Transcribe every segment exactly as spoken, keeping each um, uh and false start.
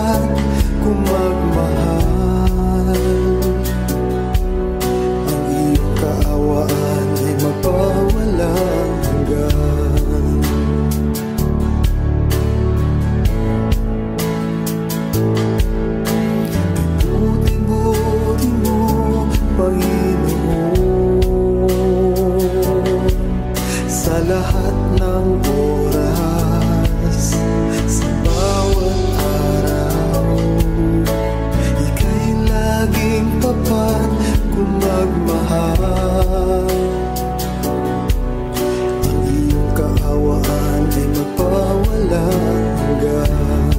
tapat kung magmahal. Ang iyong kaawaan ay mapawalang hanggan. Ibuti-buti mo, Panginoon, sa lahat ng oras, sa bawat araw. Ika'y laging tapat kung magmahal. Ang iyong kaawaan ay mapawalang hanggan.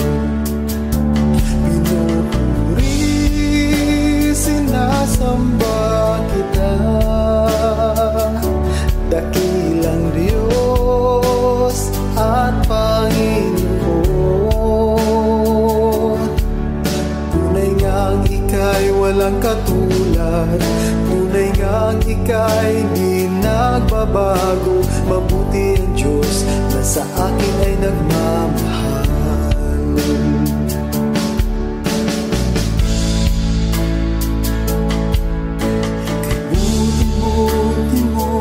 Pinupuri, sinasamba kita, dakilang Diyos at Panginoon. Tunay ngang ika'y walang katulad, tunay ngang ika'y di nagbabago. Mabuti ang Diyos na sa akin ay nagmamahal. Buti-buti mo,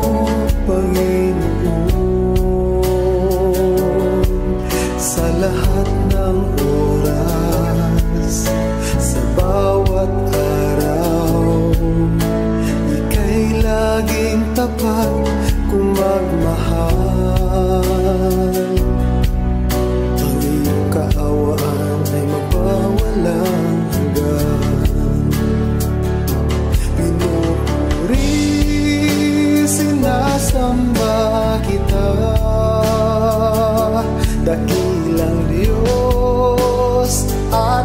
Panginoon, sa lahat ng oras, sa bawat araw. Ika'y laging tapat kung magmahal. Ang iyong kaawaan ay magpawalang hanggan. Pinupuri, sinasamba kita, dakilang Diyos at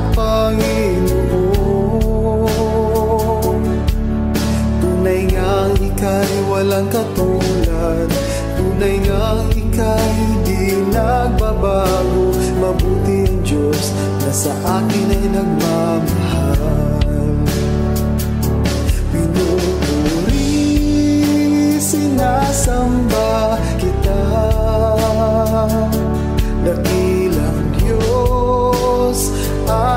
Panginoon. Tunay ngang ika'y walang katulad, tunay ngang ika'y di nagbabago. Mabuti ang Diyos na sa akin ay nagmamahal. Pinupuri, sinasamba kita, dakilang Diyos at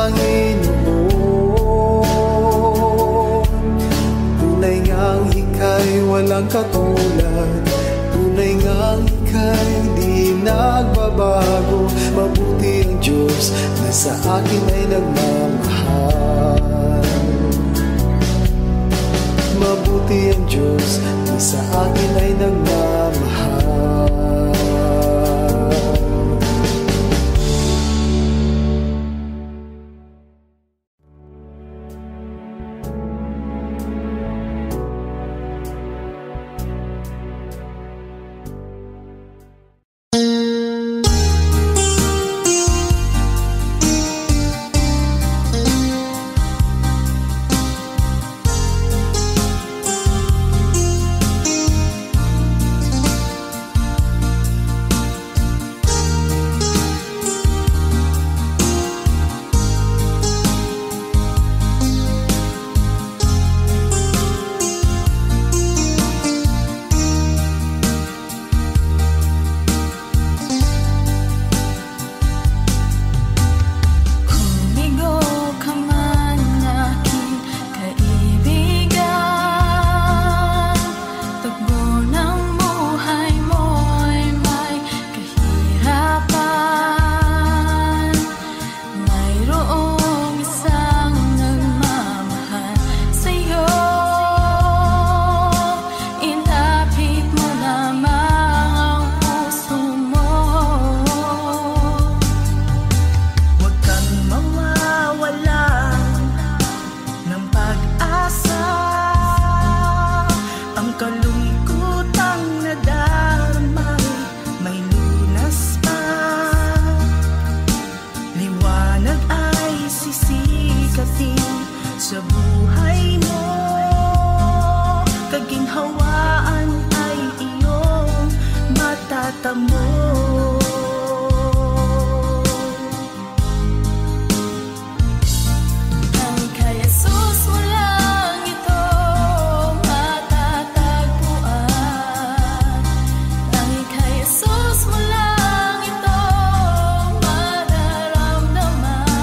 Panginoon. Tunay ngang ika'y walang katulad, tunay ngang ika'y di nagbabago. Mabuti ang Diyos na sa akin ay nagmamahal. Mabuti ang Diyos na sa akin ay nagmamahal. Jesus mo lang ito mararamdaman.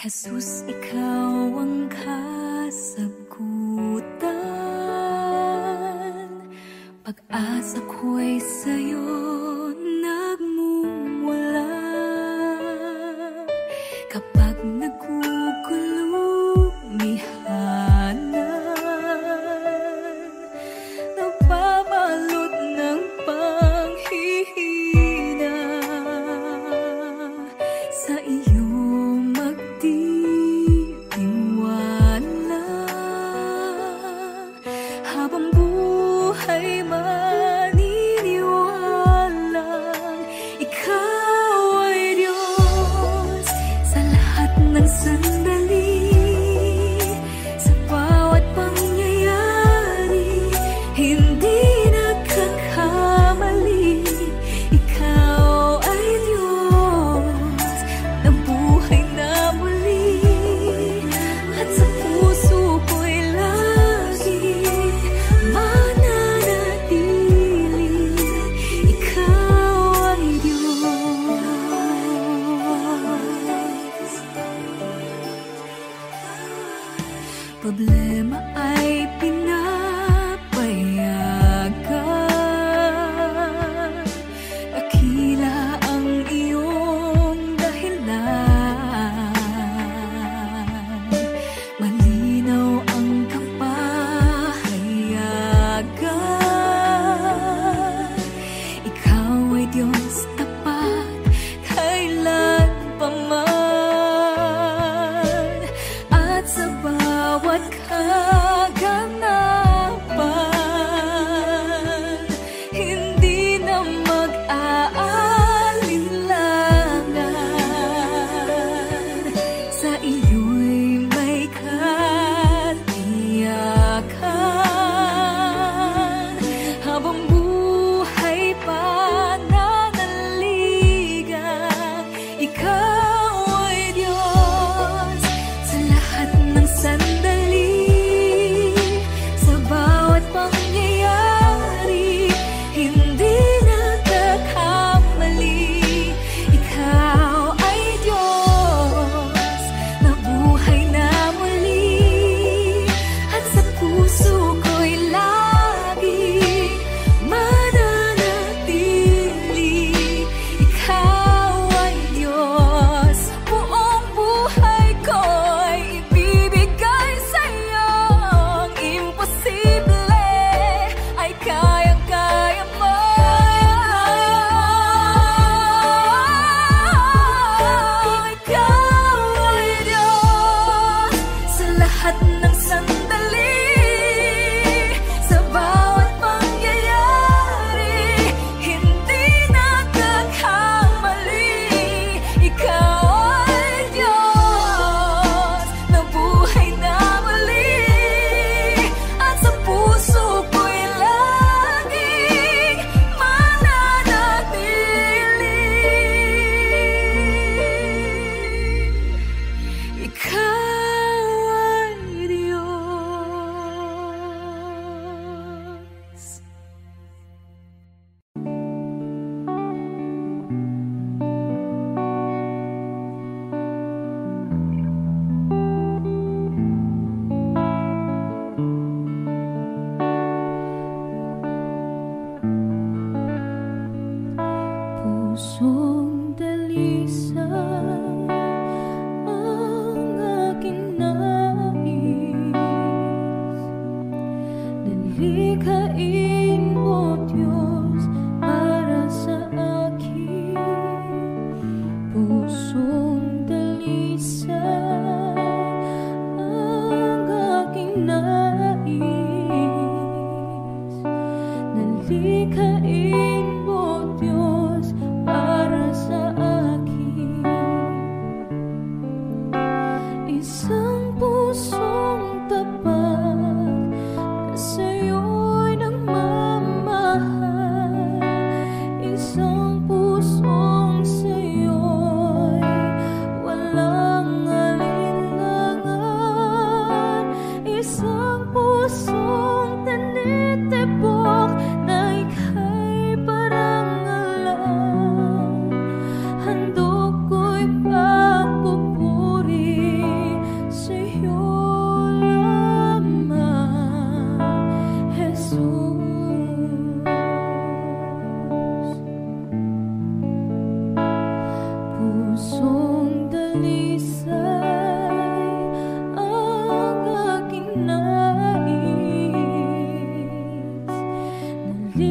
Jesus, ikaw ang kasagutan. Pag-asa ko'y sa'yo nagmumula. Kapag nagugulumihanan, nababalot ng panghihina, sa iyo magtitiwala. Habang buhay maniniwalang ikaw ay Diyos sa lahat ng sandali, sa bawat pangyayari, hindi nagkakamali. Ikaw ay Diyos na buhay na muli, at sa puso ko'y lagi mananatili. Ikaw ay Diyos. Problema ay pinapayagan, dakila ang iyong dahilan, malinaw ang kapahayagan. Ikaw ay Diyos tapat kailanpaman, at sa bawat kaganapan, hindi na mag-aalinlangan. Sa iyo'y may katiyakan. Habang buhay pananaligan, ikaw ay Diyos sa lahat ng sandali, sa bawat pangyayari, hindi nagkakamali. Ikaw ay Diyos na buhay na muli, at sa puso ko'y lagi mananatili. Ikaw ay Diyos, buong buhay ko'y ibibigay sa'yo. Ang imposible ay kayang-kaya mo. Ikaw ay Diyos sa lahat ng sandali, sa bawat pangyayari, hindi nagkakamali. Ikaw ay Diyos na buhay na muli, at sa puso ko'y laging mananatili. Ikaw ay Diyos. Pusong dalisay ang aking nais, nalikhain mo Diyos para sa akin. Pusong dalisay ang aking nais, nalikhain mo Diyos para sa akin. Isang pusong tapat na sa'yo'y nagmamahal, isang pusong sa'yo'y walang alinlangan, isang pusong tinitibok na ika'y parang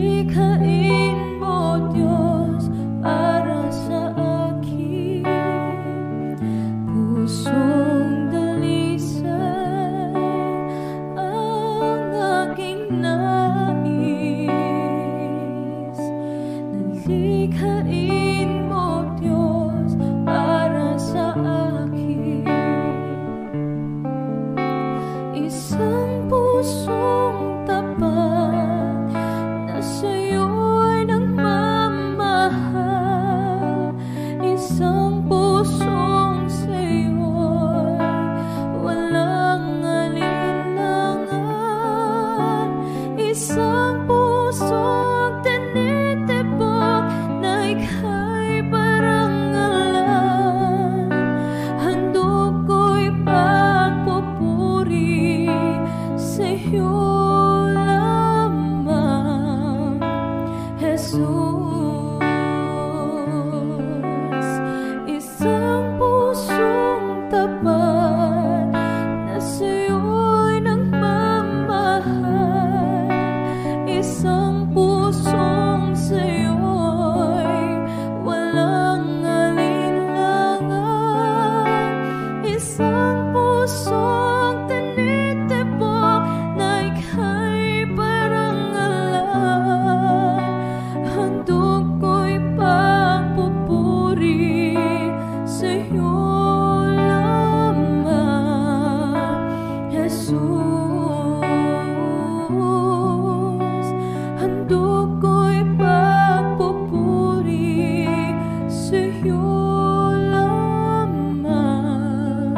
Likhain mo, Diyos, para sa akin pusong dalisay ang aking nais. Likhain mo, Diyos, para sa akin isang pusong tapat na sa'yo'y nagmamahal, isang pusong sa'yo'y walang alinlangan, isang pusong tinitibok na ika'y parangalan. Handog ko'y pagpupuri sa'yo lamang, Jesus. Isang pusong tapat na sa'yo'y nagmamahal, isang pusong sa'yo'y walang alinlangan, isang pusong tinitibok na ika'y parangalan. Handog ko'y pagpupuri sa'yo lamang, Jesus. Handog ko'y pagpupuri sa'yo lamang,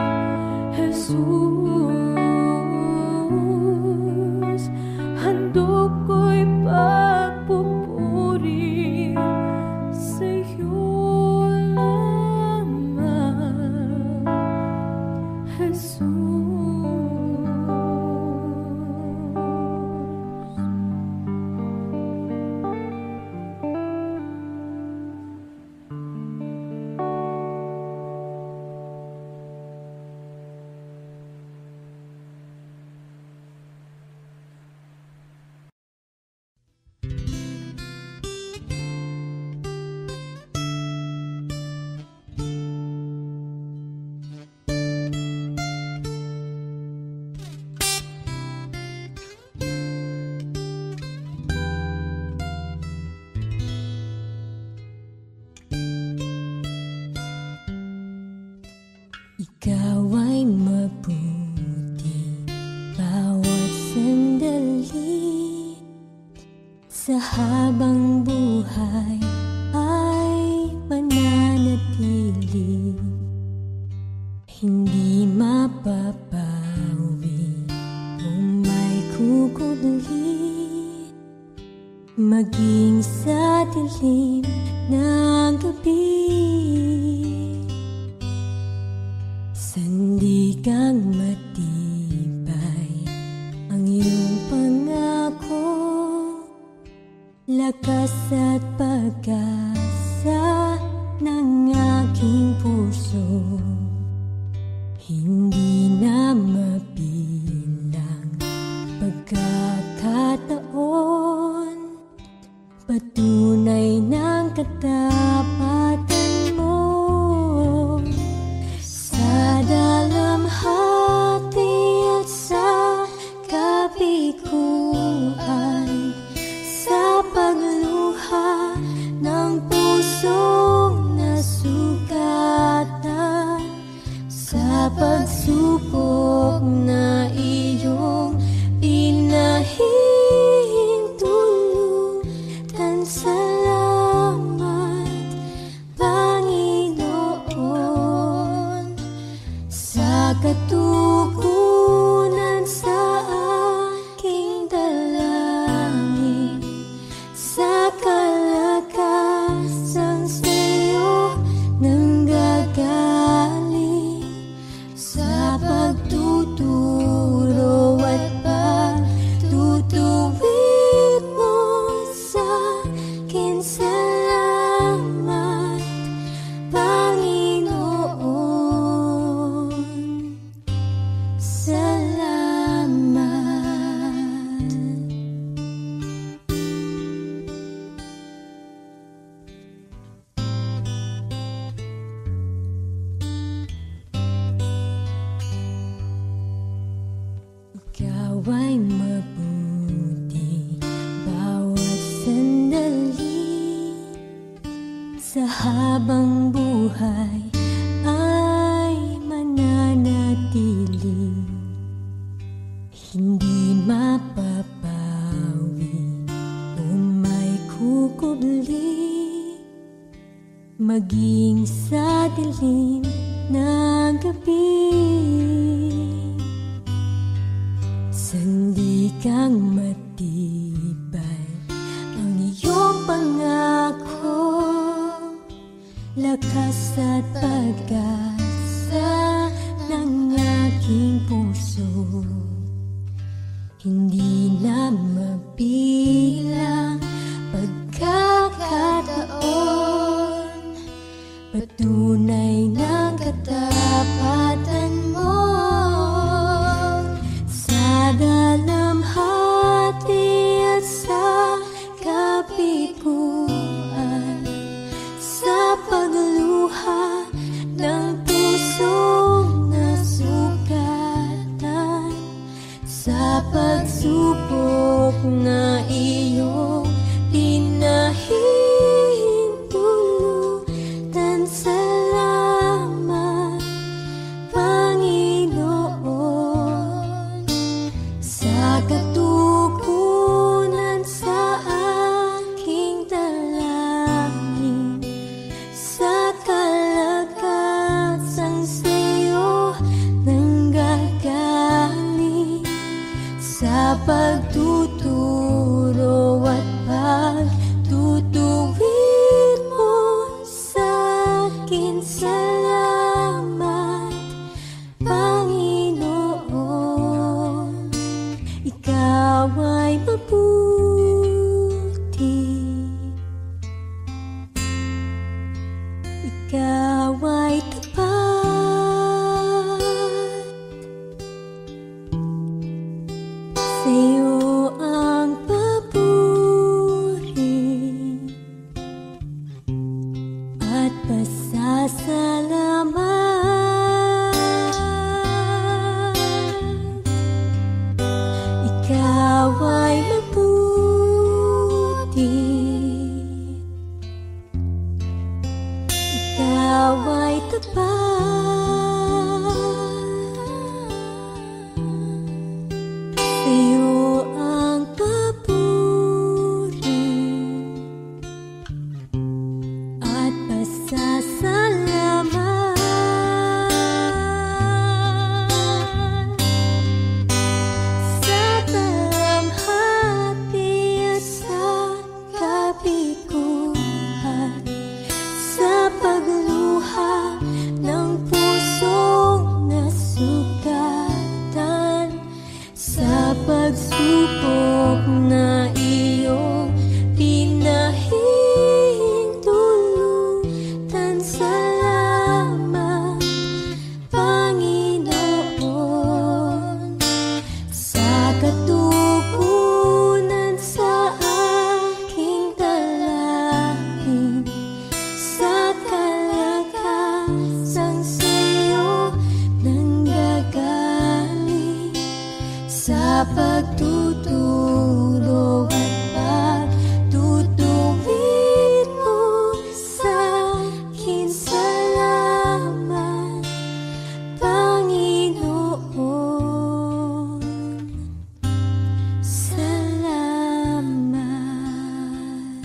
Jesus. Handog ko'y pagpupuri sa'yo lamang, Jesus. Ikaw ay mabuti bawat sandali, sa habang buhay ay mananatili, hindi mapapawi kung may kukudli, maging sa dilim ng gabi. Sandigang matibay ang iyong pangako, lakas at pag-asa ng aking puso, hindi na mabilang pagkakataon, patunay ng katapatan mo. Sa dalamhati at sa kabiguan, sa pagluha ng pusong nasugatan, sa pagsubok na iyong pinahintulutan. Salamat, Panginoon, sa katugunan sa aking dalangin, sa kalakasan sa'yo nanggagaling, sa pagtuturo at pagtutuwid mo sa akin. sa habang buhay ay mananatili, hindi mapapawi o may kukubli, maging sa dilim na gabi. Sandi kang matibay ang iyong pangako, lakas at pag-asa ng aking puso, hindi na mabilang pagkakataon, patunay ng katapatan mo. Sa dalamhati at sa kabiguan, sa pagluha ng pusong nasugatan, sa pagsubok na iyong pinahihintulutan. Salamat, Panginoon, sa katugunan sa aking dalangin, sa kalagatan sa'yo nanggagaling, sa pagtuturo at pagtutuwid mo sa'kin. Salamat, Panginoon, ikaw ay mabuti, ikaw ay tapat, sa'yo ang papuri at pasasalamat. Ikaw ay mabuti, ikaw ay tapat, sa'yo ang papuri at pasasalamat. Sa dalamhati at sa kabiguan, sa pagluha ng pusong nasugatan, sa pagsubok na iyong pinahihintulutan. Salamat, Panginoon, sa katugunan sa aking dalangin, sa kalagatan sa'yo nanggagaling, sa pagtuturo at pagtutuwid mo sa'kin. Salamat, Panginoon, salamat.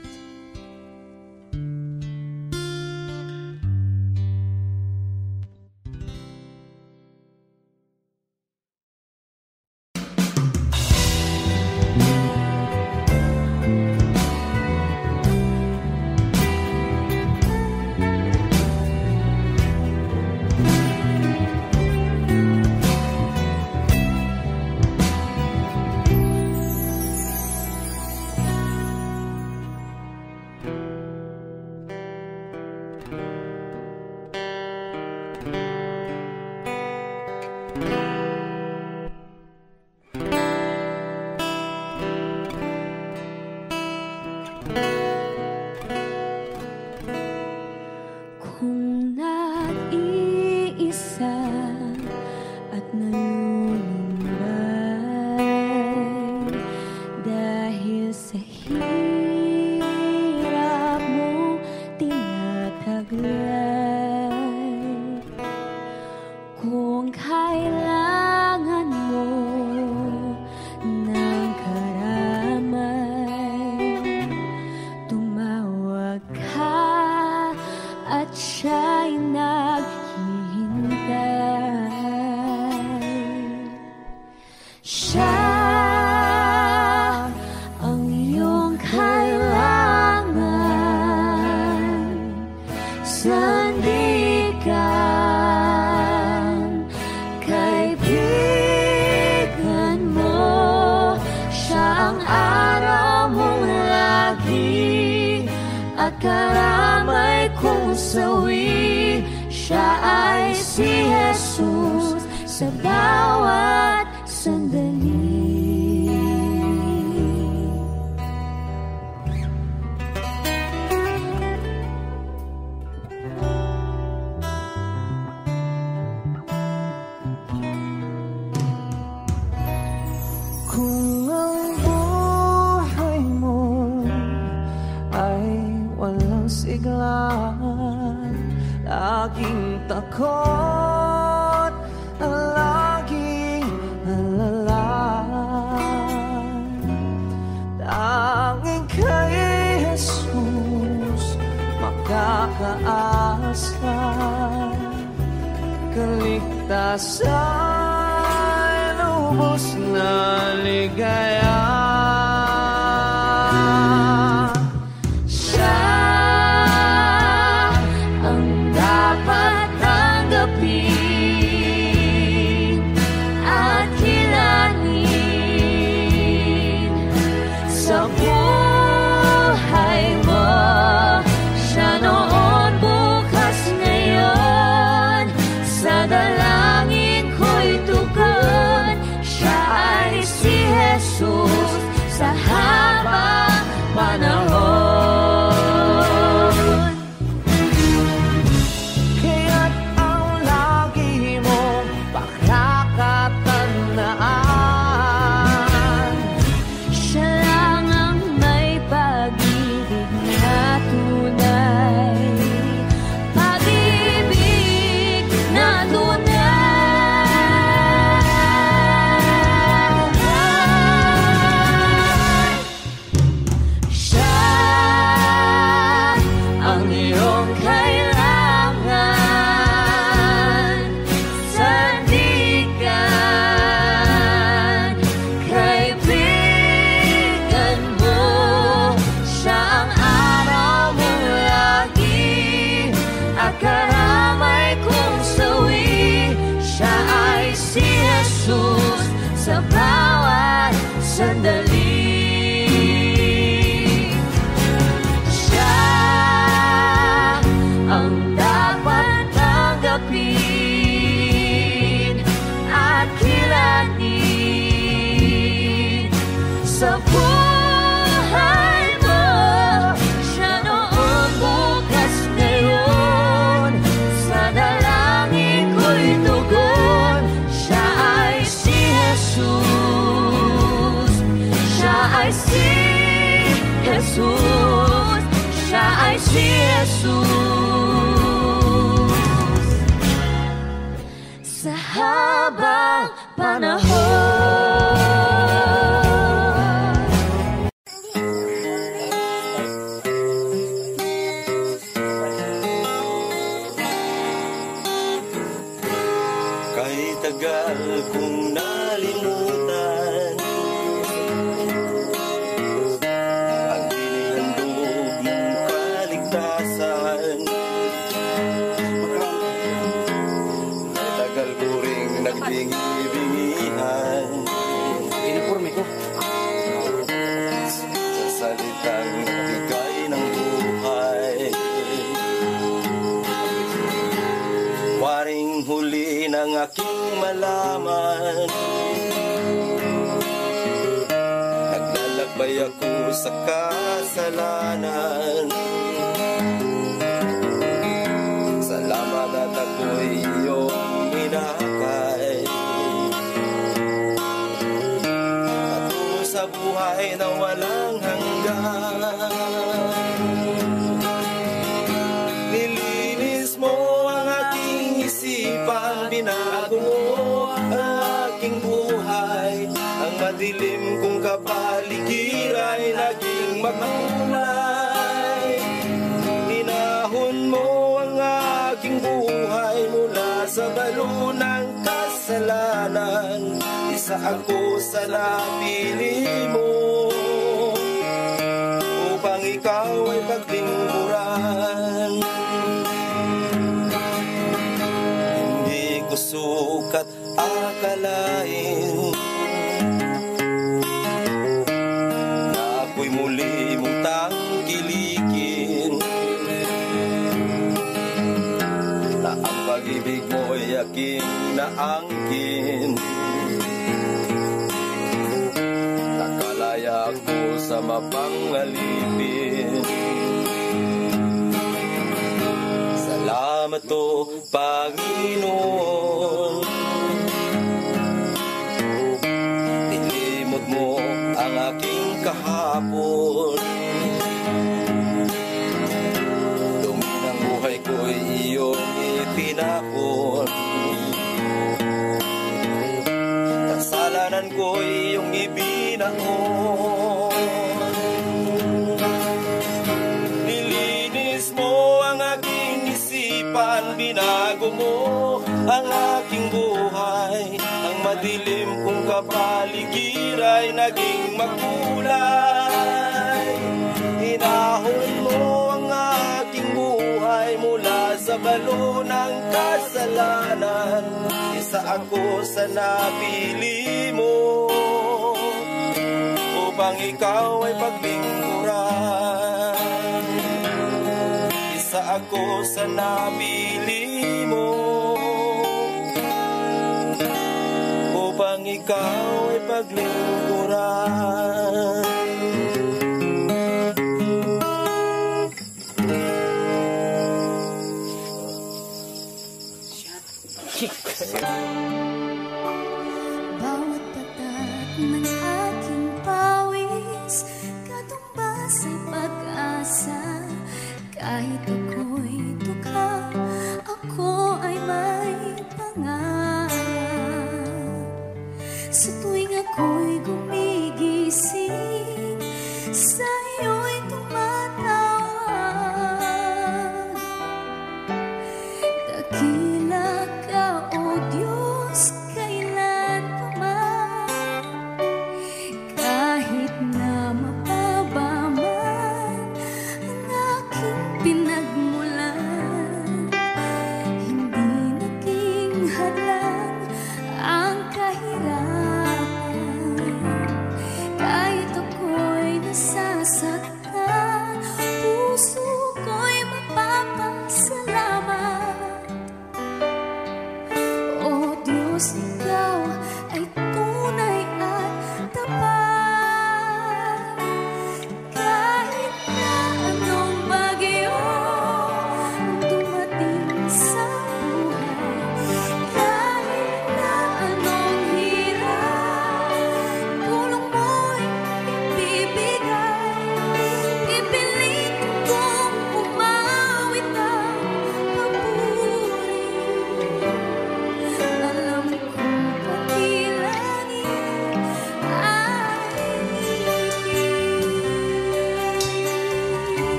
Kung nag-iisa at nalulumbay dahil sa hirap mo, at karamay kong sawi. Siya ay si Jesus sa bawat sandali. Kung ang buhay mo ay walang siglaan, laging takot, ang laging alala, tanging kay Jesus makakaasa, kaligtasan, lubos na ligaya. Siya ang dapat tanggapin at kilanin sa buhay mo. Siya noon, bukas, ngayon, sa dalangin ko'y tugon. Siya ay si Jesus sa habang panahon. Kaya't ang lagi mong pakakatandaan, Siya lang ang may pag-ibig na tunay, pag-ibig na tunay. Siya ang iyong kailangan, sandigan, kaibigan mo. Siya ang araw mong lagi at karamay kong sawi. Siya ay si Jesus sa bawat sandali. Siya ang dapat tanggapin at kilanin sa buhay mo. Siya noon, bukas, ngayon, sa dalangin ko'y tugon. Siya ay si Jesus. Siya ay si Jesus. Siya ay si Jesus sa habang panahon. Kahit tagal kong nalimutan ang inihandog mong kaligtasan, kahit tagal ko ring nagbingi-bingihan uniforme ko. sa salitang bigay ng buhay. Waring huli ng aking malaman, naglalakbay ako sa kasalanan. Salamat at ako'y iyong inakay, patungo sa buhay na walang hanggan. Nilinis mo ang aking isipan, binago mo ang aking buhay. Ang madilim kong kapaligiran ay naging makulay. Ninahon mo ang aking buhay mula sa balo ng kasalanan. Isa ako sa napili mo upang ikaw ay paglingkuran. Hindi ko sukat akalain na ako'y muli mong tangkilikin. aking naangkin. Nakalaya ko sa mapangalipin. Salamat o Panginoon, nilimot mo ang aking kahapon. Dumi ng buhay ko'y iyong itinapon. Kasalanan ko'y iyong ibinaon. Nilinis mo ang aking isipan, binago mo ang aking buhay. Ang madilim kong kapaligiran ay naging makulay. Hinahon mo ang aking buhay mula sa balo ng kasalanan. Isa ako sa napili mo upang ikaw ay paglingkuran. Isa ako sa napili mo upang ikaw ay paglingkuran. Bawat tatak ng aking pawis, katumbas ay pag-asa. Kahit ako'y tuka, ako ay may pangarap. Sa tuwing ako'y gumigising, sa iyo'y tumatawag. Dakila ka, O Diyos, kailan pa man. Kahit na mababa man ang aking pinagmamahal,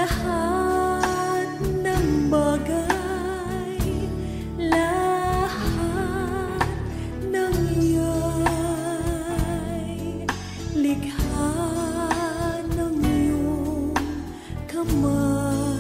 lahat ng bagay, lahat ng iyay likha ng iyong kamay.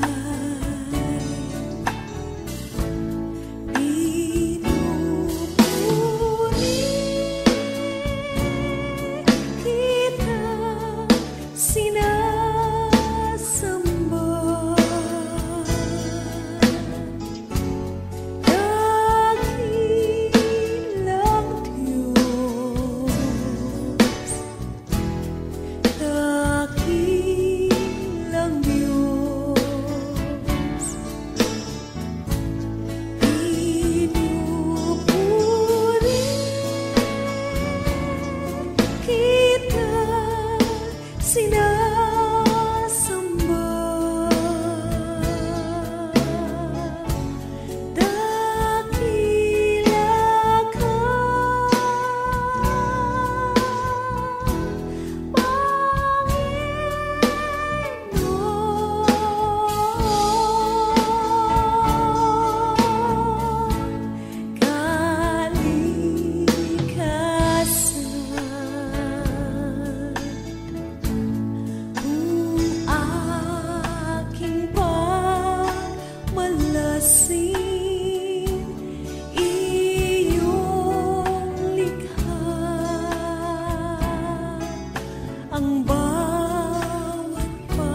Ang bawat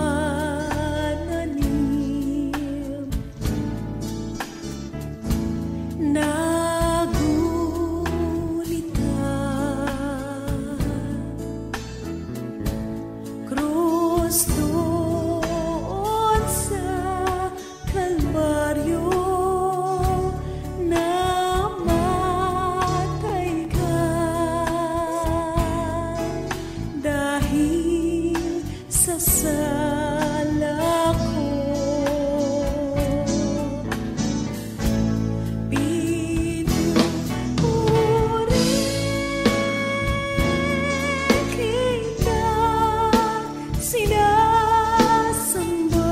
pananim nagulita, krus doon sa Kalbaryo, namatay ka dahil sa sala ko. Pinupuri kita, sinasamba,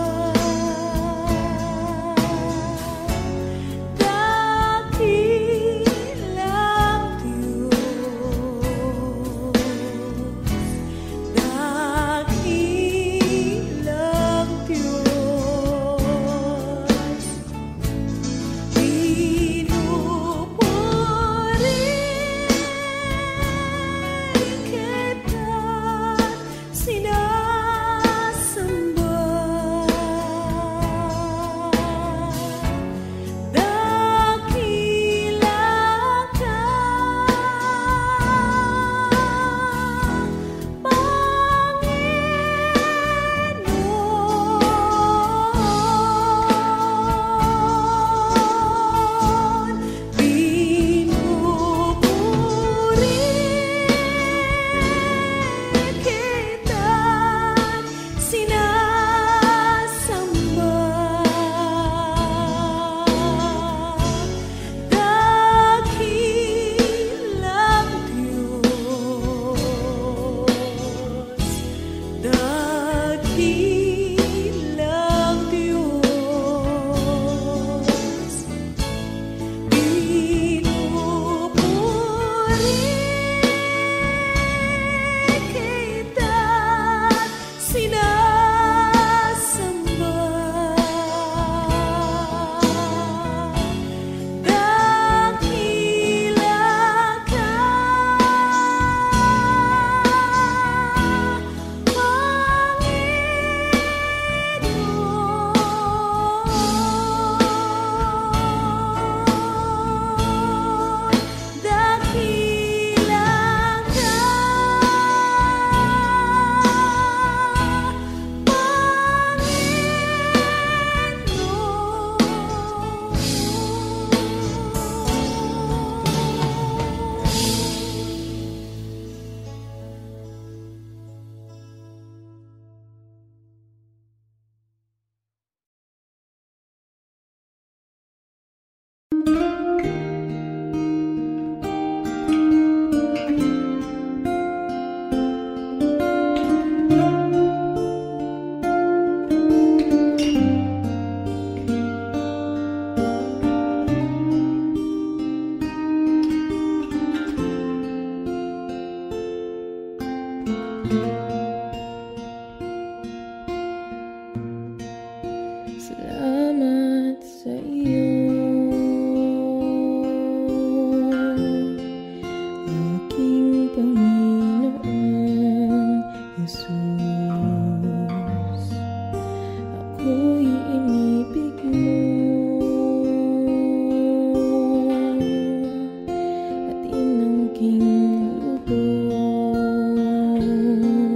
dakilang Diyos, dakilang Salamat sa iyo, aking Panginoong Jesus. Ako'y inibig mo at inangking lubos.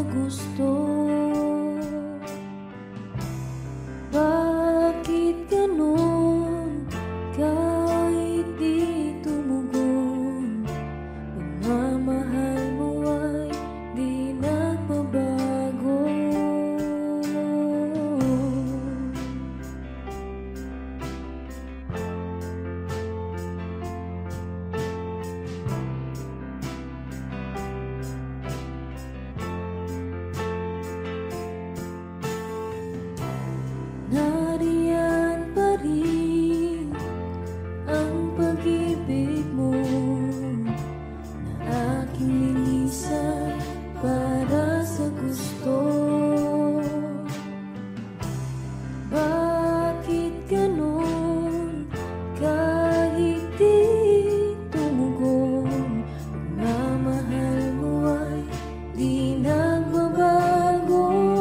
gusto. Bakit ganon? Kahit di tumugon, pagmamahal mo ay di nagbabago. Nariyan pa rin ang pag-ibig mo na aking linisan para sa gusto. Bakit ganon? Kahit di tumugon, pagmamahal mo ay di nagbabago.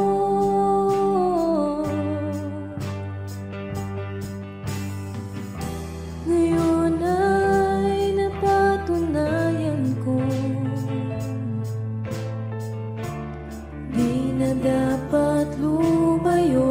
Ngayon ay napatunayan ko, di na dapat lumayo.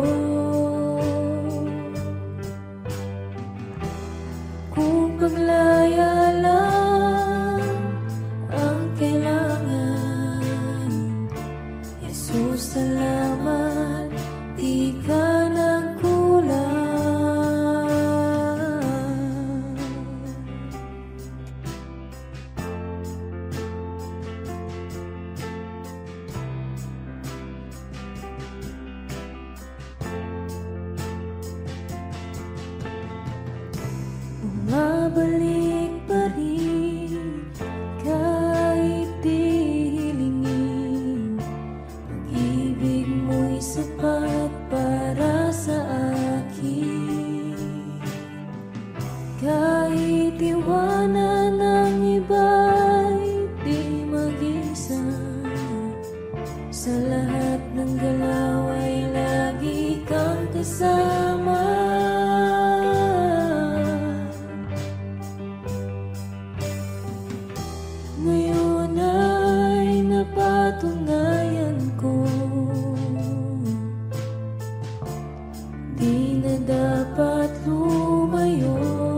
Kung paglaya lang ang kailangan, Jesus, salamat, di ka nagkulang. Bumabalik pa rin kahit di hilingin, pag-ibig mo'y sapat para sa akin. Kahit iwanan ng iba'y di mag-isa, sa lahat ng galaw ay lagi kang kasama. Ngayon ay napatunayan ko, di na dapat lumayo.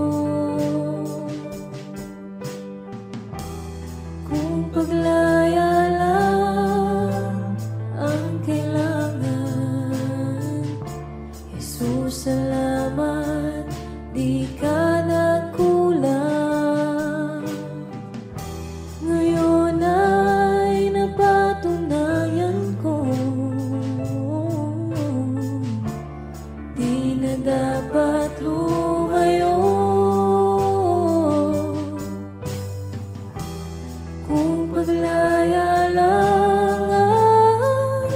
Kung paglaya lang ang kailangan, Jesus, salamat, di ka nagkulang. Ngayon ay napatunayan ko, di na dapat lumayo. Kung paglaya lang ang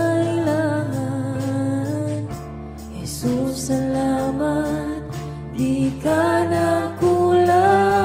kailangan, Jesus, salamat, di ka nagkulang.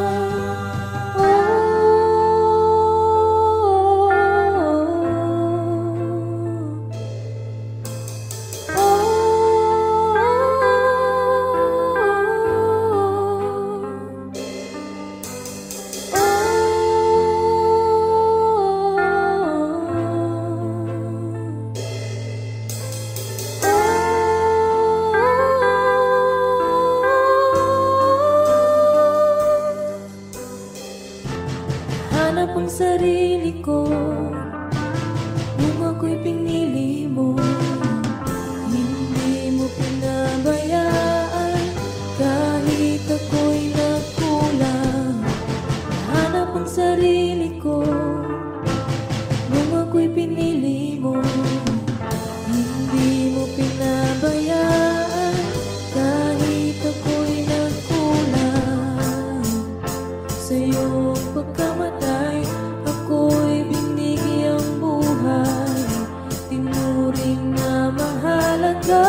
Hanap ang sarili ko nung ako'y pinili mo. Hindi mo pinabayaan kahit ako'y nagkulang. Hanap ang sarili ko nung ako'y pinili mo. Hindi mo pinabayaan kahit ako'y nagkulang. Sa iyong pagkamatay, ako'y binigyang buhay. Tinuring na mahalaga,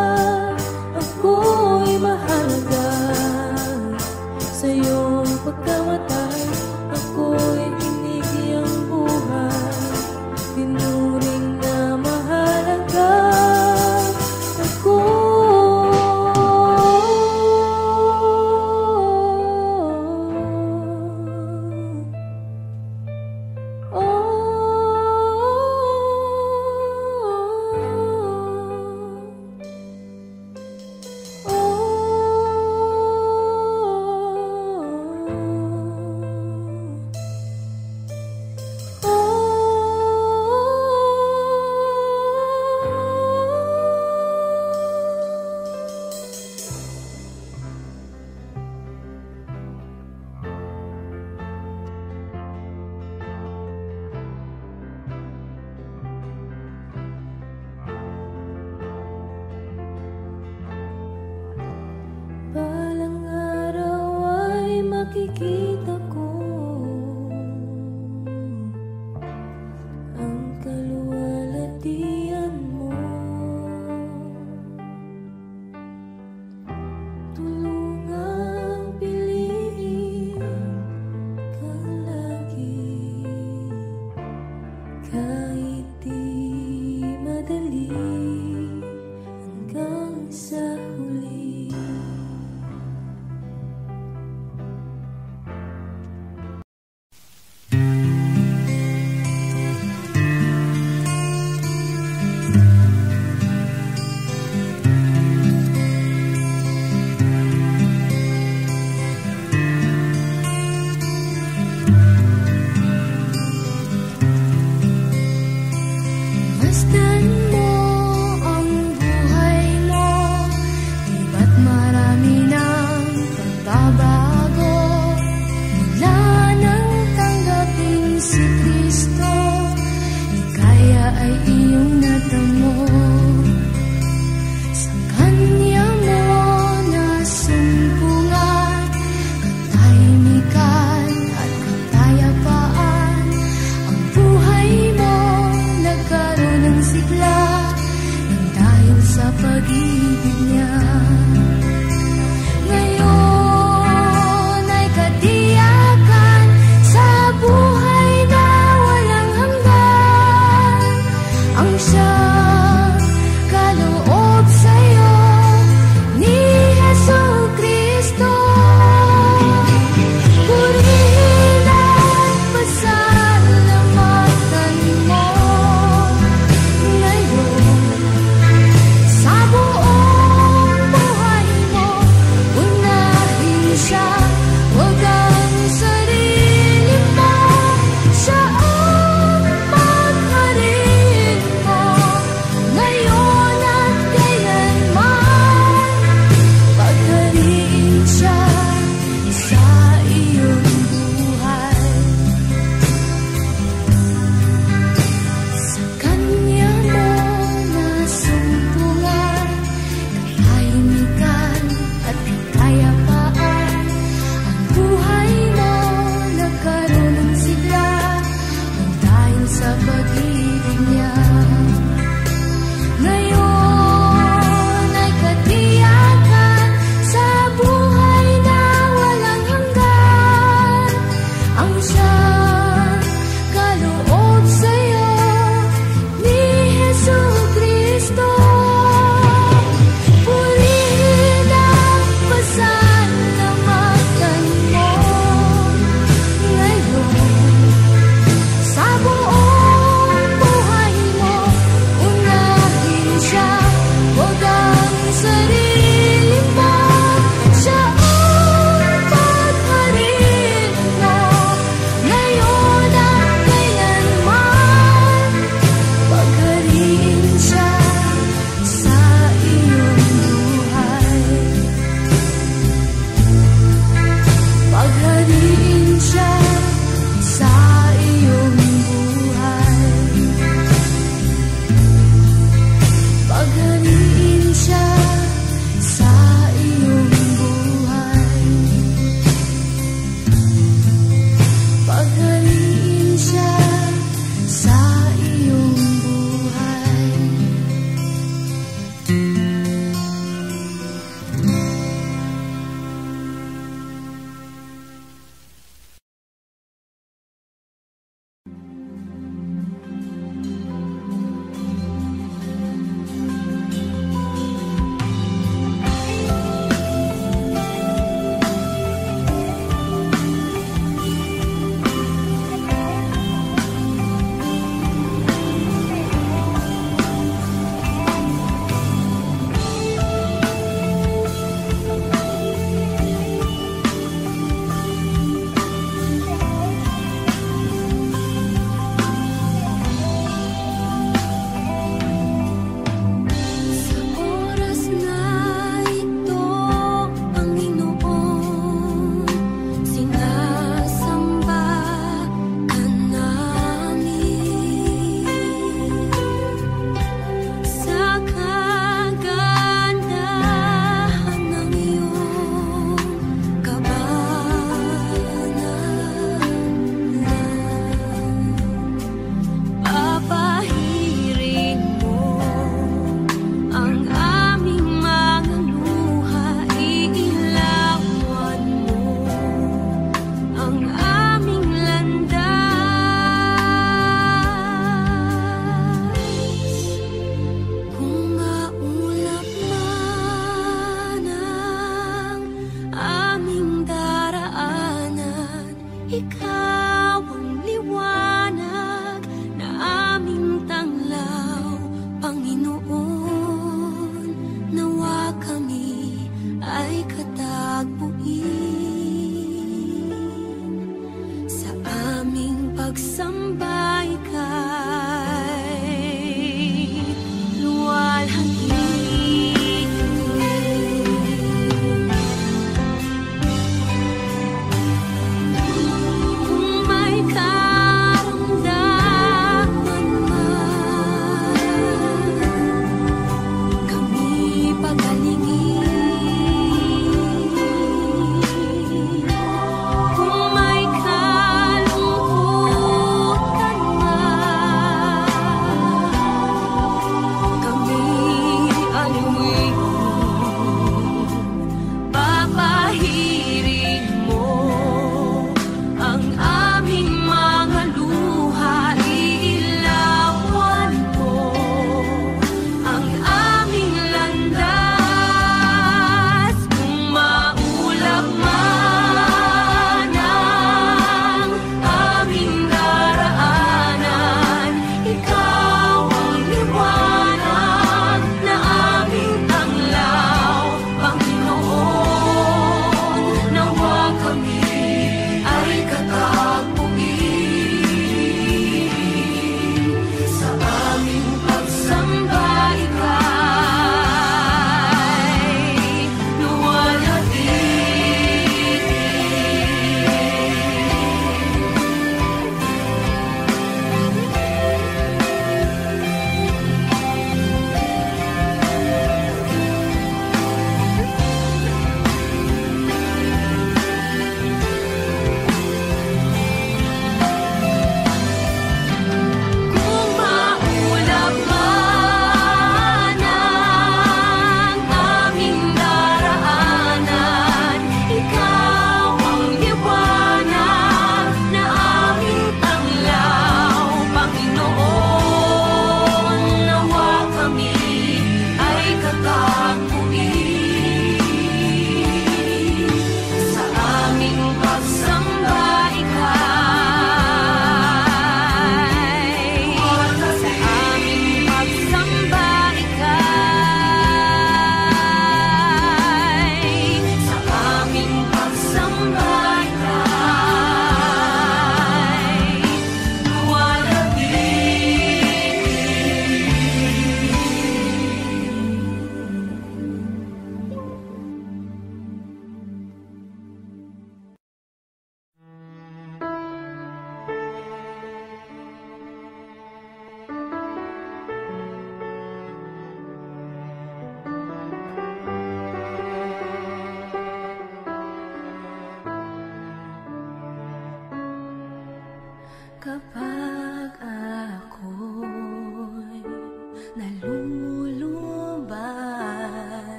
ako'y mahalaga. Sa iyong pagkamatay, ako'y binigyang buhay. Tinuring na batian mo. Tulungang piliin ka lagi, kahit di madali, hanggang sa huli. Masdan mo ang buhay mo, di ba't marami ng pagbabago? Mula nang tanggapin si Kristo, ligaya ay iyong natamo. Sa Kanya mo nasumpungan, katahimikan at kapayapaan. Ang buhay mo nagkaroon ng sigla, nang dahil sa pag-ibig niya. Ngayon ay katiyakan sa buhay na walang hanggan, ang siyang kaloob sa'yo ni Jesucristo. Purihin at pasalamatan mo ngayon sa buong buhay.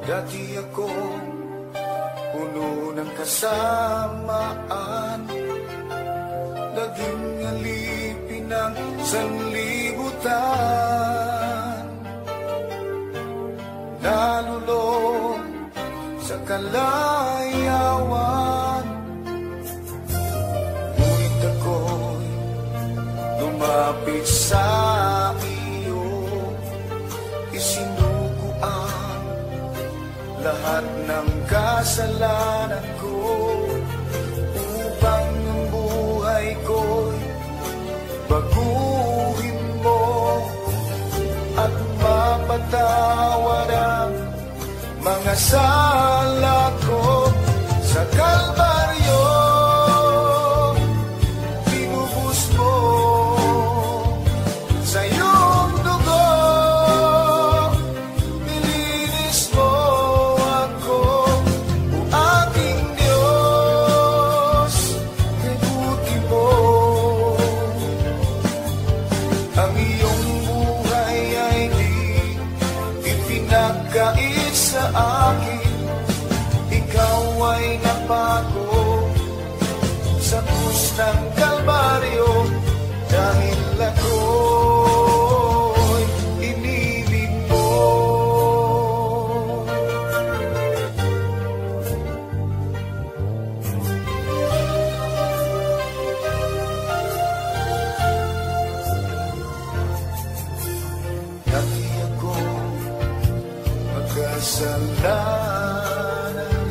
Dati ako puno ng kasamaan, laging alipin ng sanlibutan, nalulong sa kalayawan. Ngunit ako'y lumapit sa iyo, isinuko ang lahat ng kasalanan ko, upang ang buhay ko'y baguhin mo at mapatawad ang mga sala ko. Sa Kalbaryo binubus mo sa iyong dugo, nilinis mo ako, o aking Diyos, kay buti mo. Ang iyong buhay ay di ipinagkait sa akin, ikaw ay napako sa krus ng Kalbaryo, dahil ako'y inibig mo. Dati ako magkasalanan,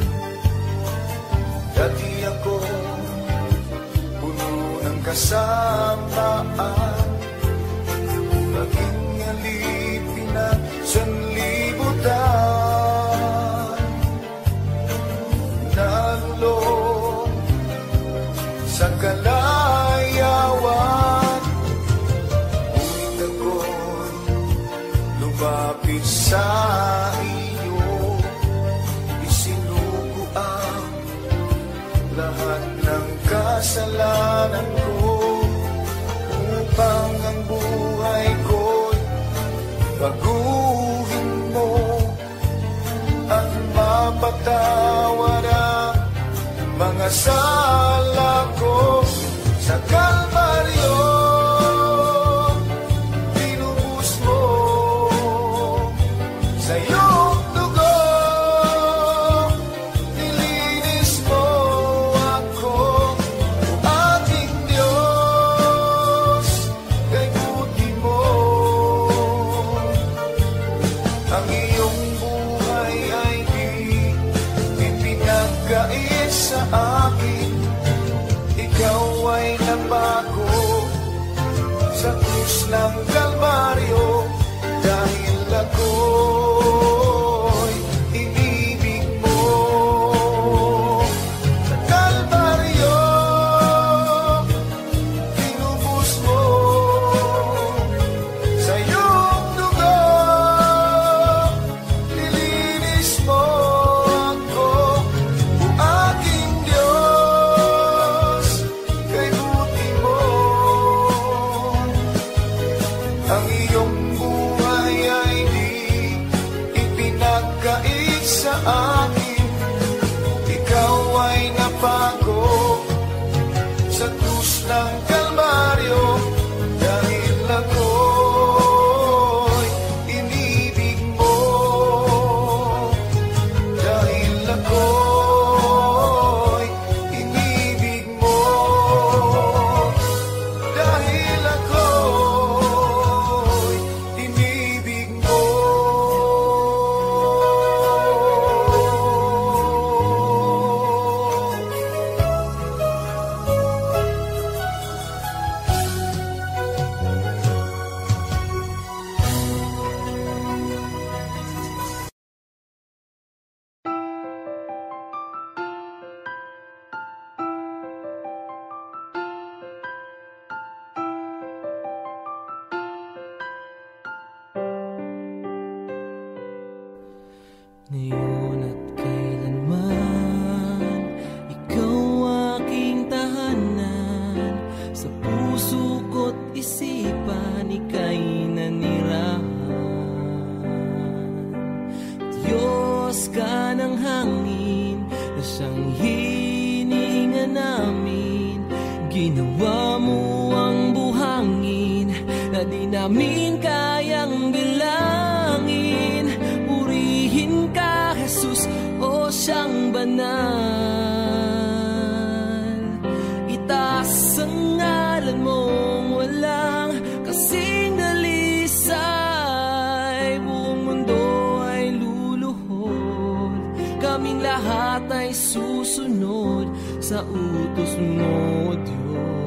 dati ako puno ng kasamaan, maging alipin ng sanlibutan, nalulong sa kalayawan. Ngunit ako'y lumapit sa iyo, isinuko ang lahat ng kasalanan ko, upang ang buhay ko'y baguhin mo at mapatawad ang mga sala ko. Sa Kalbaryo binubus mo sa iyong dugo, nilinis mo ako, o aking Diyos, kay buti mo. Ang iyong buhay ay di ipinagkait sa akin, ikaw ay napako sa krus ng Kalbaryo, dahil ako'y inibig mo. Sa Kalbaryo binubus mo sa iyong dugo, nilinis mo ako, o aking Diyos, kay buti mo. Ang iyong buhay ay di ipinagkait sa akin, ikaw ay napako sa krus ng Kalbaryo, dahil ako'y inibig mo. Dahil ako'y inibig mo. Dahil ako'y inibig mo. Ngayon at kailanman, ikaw aking tahanan. Sa puso ko't isipan, ika'y nanirahan. Diyos Diyos ka ng hangin na siyang hininga namin. Ginawa mo ang buhangin na di namin kayang bilangin. Purihin ka, Jesus, o siyang banal. Itaas ang ngalan mong walang kasing dalisay. Buong mundo ay luluhod, kaming lahat ay susunod sa utos mo, Diyos.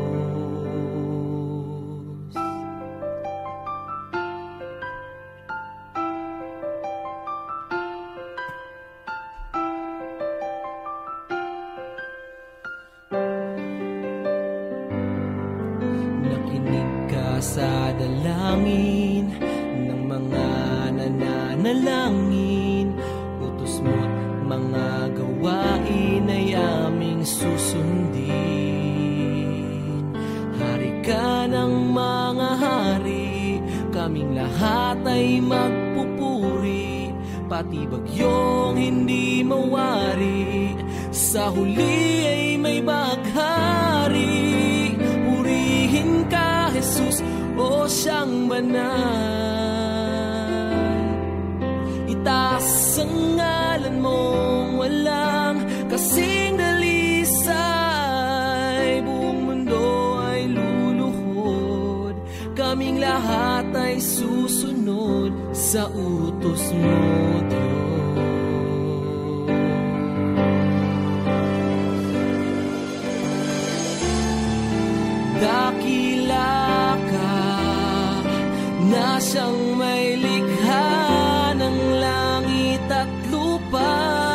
Nakinig ka sa dalangin ng mga nananalangin. Utos mo't mga gawain ay aming susundin. Hari ka ng mga hari, kaming lahat ay magpupuri. Pati bagyong hindi mawari, sa huli ay may baghari. Purihin ka, Jesus, o siyang banal. Itaas ang ngalan mong walang kasing dalisay. Buong mundo ay luluhod, kaming lahat ay susunod sa utos mo, Diyos. Dakila ka na siyang may likha ng langit at lupa.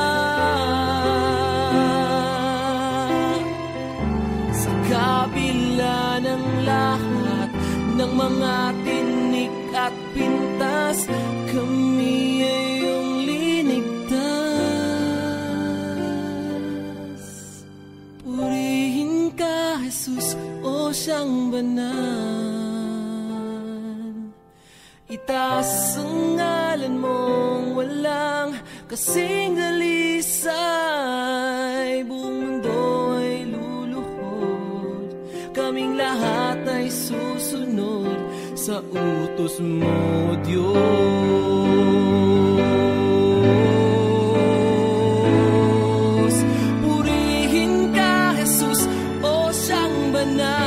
Sa kabila ng lahat ng mga tinik at pintas, kami ay iyong linigtas. Purihin ka, Jesus, o siyang banal. Itaas ang ngalan mong walang kasing dalisay. Buong mundo ay luluhod, kaming lahat ay susunod sa utos mo, Diyos. Purihin ka, Jesus, o siyang banal.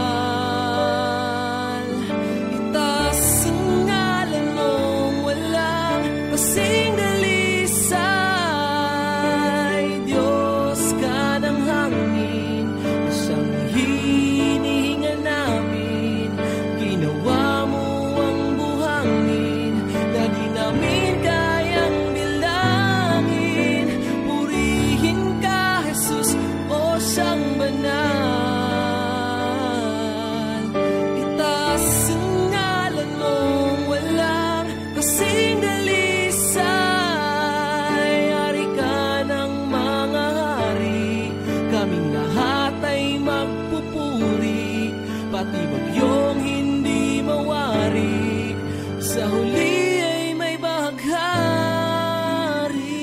Kasing dalisay, Diyos ka ng hangin na siyang hinihinga namin. Ginawa mo ang buhangin na di namin kayang bilangin. Purihin ka, Jesus, o siyang banal. Itaas ang ngalan mong walang kasing dalisay. Pati bagyong hindi mawari, sa huli ay may baghari.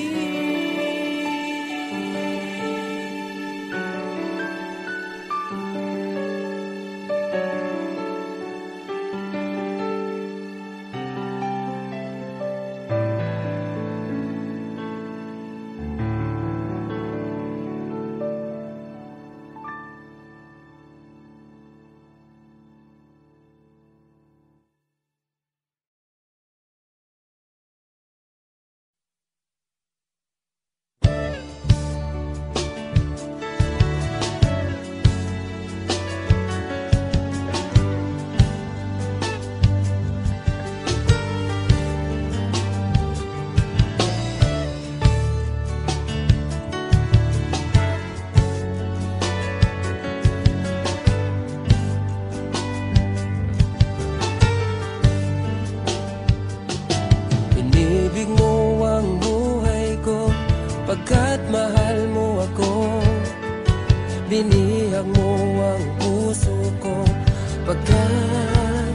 Pagkat mahal mo ako, binihag mo ang puso ko. Pagkat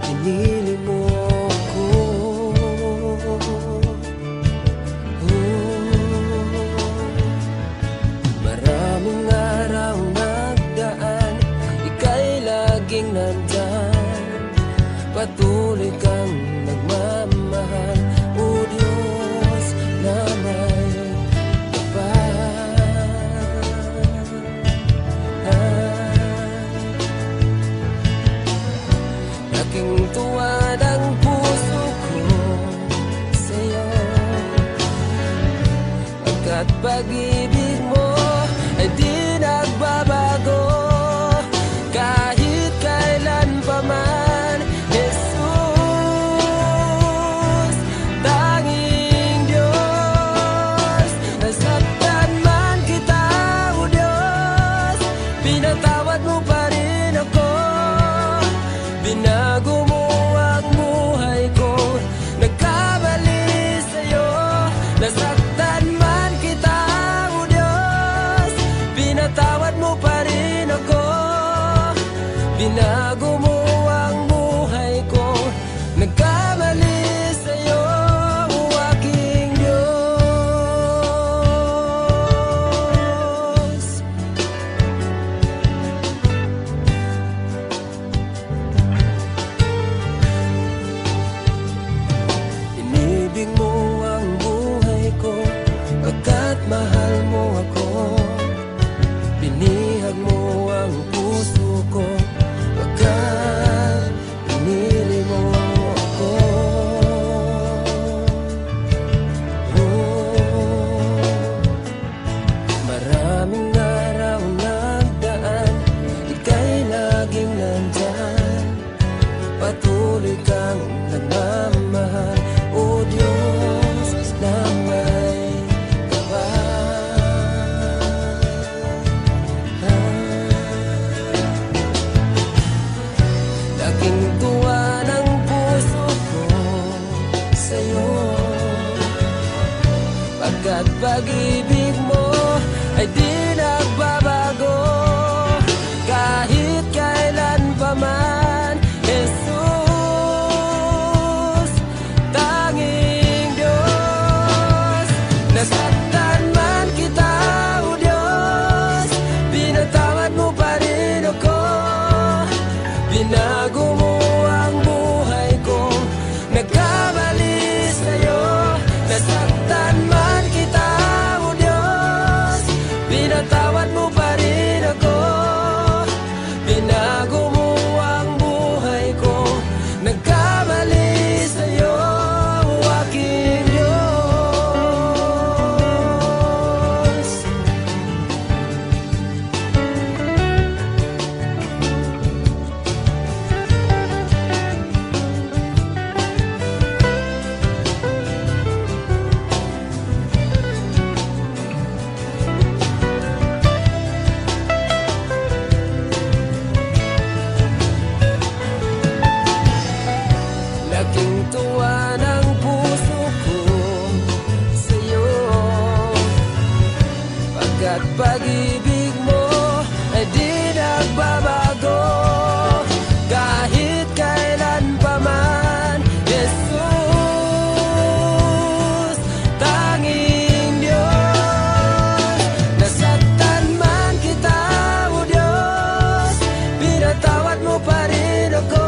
pinili mo ako, oh. Pagkat pag-ibig mo ay di nagbabago kahit kailan pa man. Jesus, tanging Diyos, nasaktan man kita, O Diyos, pinatawad mo pa rin ako. Binago mo ang buhay ko, nagkamali sa'yo. Nasaktan man kita, O Diyos, pinatawad mo pa rin ako. Binago mo ang buhay ko, nagkamali sa'yo, o aking Diyos. Inibig mo ang buhay ko, pagkat mahal mo ako. Binihag mo ang puso ko, pagkat pinili mo ako. Oh, maraming araw nagdaan, ika'y laging nandyan. Patuloy kang nagmamahal, O Diyos na may laking tuwa ng puso ko sa'yo, pagkat pag-ibig mo ay di nagbabago kahit kailan pa man. Jesus, tanging Diyos, nasaktan man kita, O Diyos, pinatawad mo pa rin ako. Binago mo ang buhay ko, nagkamali sa'yo. Nasaktan man kita, O Diyos, pinatawad mo pa rin ako. Binago mo ang buhay ko, nagkamali sa'yo, o aking Diyos. Laking tuwa ng puso ko sa'yo, pagkat pag-ibig mo ay di nagbabago kahit kailan pa man. Jesus, tanging Diyos, nasaktan man kita, O Diyos, pinatawad mo pa rin ako.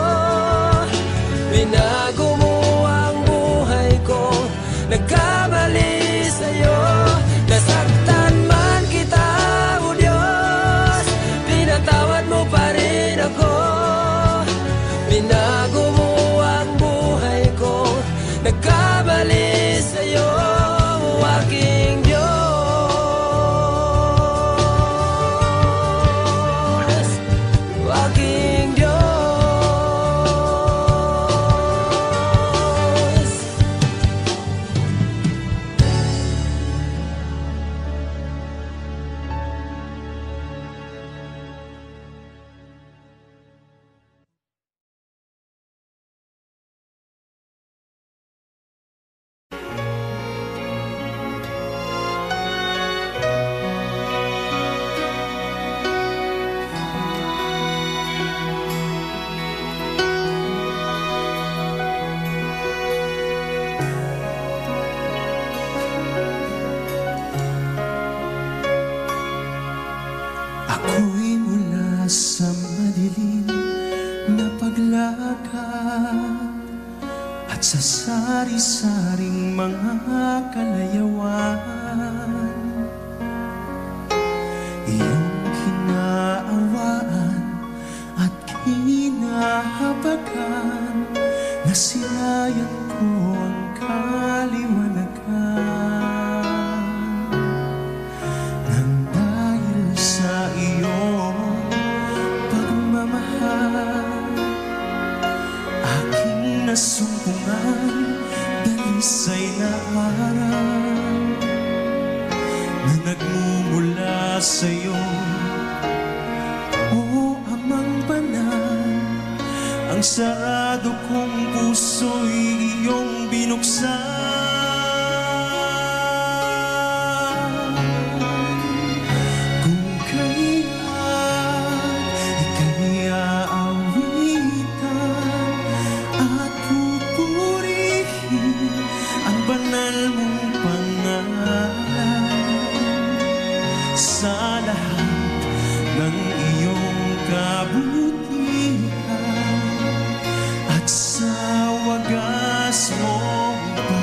Binago mo ang buhay ko, nagkamali sa'yo. Nasaktan man kita, O Diyos, pinatawad mo pa rin ako. Binago mo ang buhay ko, nagkamali sa'yo, o aking Diyos, o aking Diyos. Ako'y mula sa madilim na paglakad at sa sari-saring mga kalayawan. Iyong hinaawaan at hinahabagan, nasilayan ko ang kaliwanagan. na nagmumula sa'yo. O Amang Banal, ang sarado kong puso'y iyong binuksan. Kung kaya't ika'y aawitan at pupurihin ang banal mong pangalan, sa lahat ng iyong kabutihan at sa wagas mong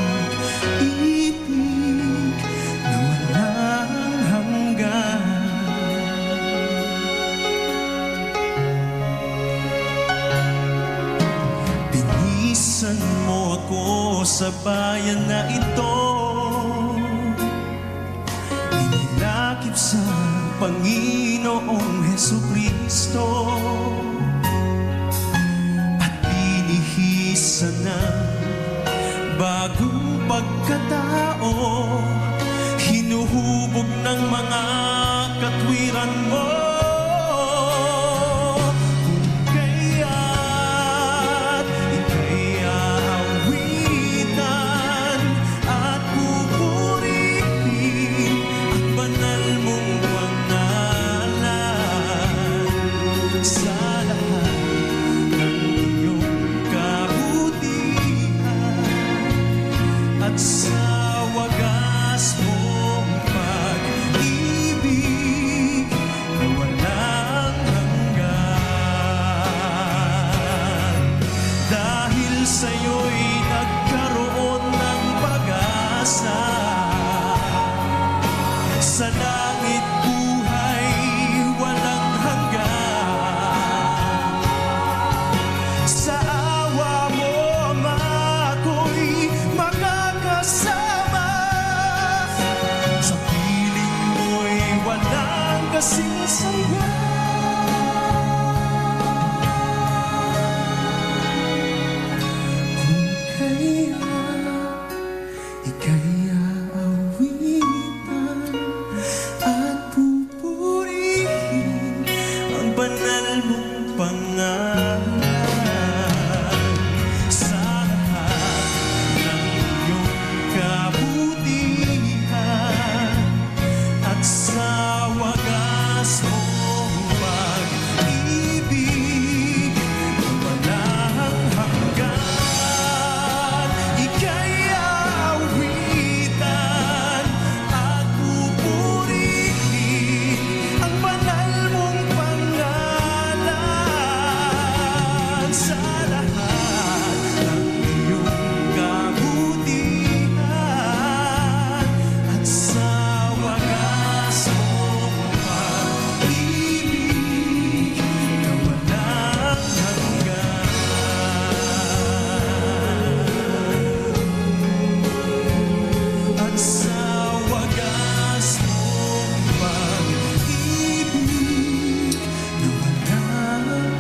pag-ibig na walang hanggan. Binisan mo ako sa bayan na ito, inilakip sa Panginoong Hesukristo, at binihisan ng bagong pagkatao, hinuhubog ng mga katwiran mo. Kung kaya't ika'y aawitan at pupurihin ang banal mong pangalan, sa lahat ng iyong kabutihan at sa wagas mong pag-ibig na walang hanggan. Dahil sa'yo'y nagkaroon ng pag-asa, sa langit buhay walang hanggan. Sa awa mo, Ama, ako'y makakasama, sa piling mo'y walang kasing saya. Kung kaya't ika'y aawitan at pupurihin ang banal mong pangalan, sa lahat ng iyong kabutihan at sa wagas mong pag-ibig na walang hanggan. Ika'y aawitan at pupurihin ang banal mong pangalan, sa lahat ng iyong kabutihan at sa wagas mong pag-ibig na walang hanggan. At sa wagas mong pag-ibig na walang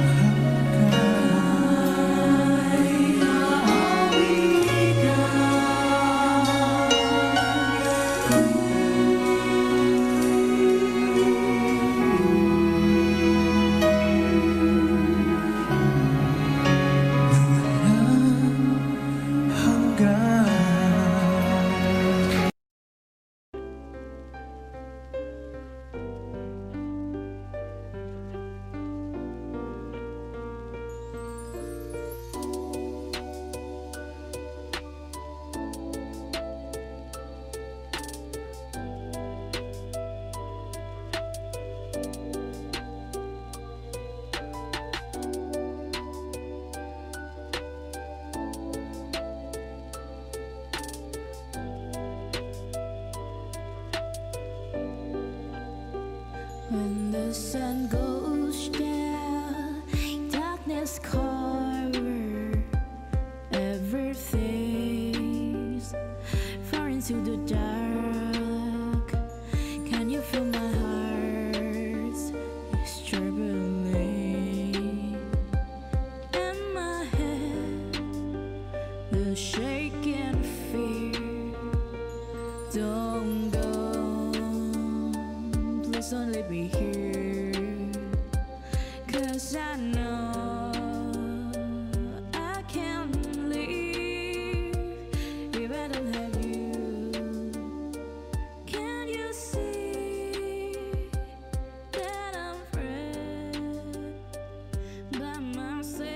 hanggan. When the sun goes down, darkness cover everything, far into the dark. Can you feel my heart is troubling, and my head will shake in fear. Don't go. Please don't leave me here, 'cause I know I can't leave if I don't have you. Can you see that I'm afraid by myself?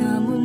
sa mundo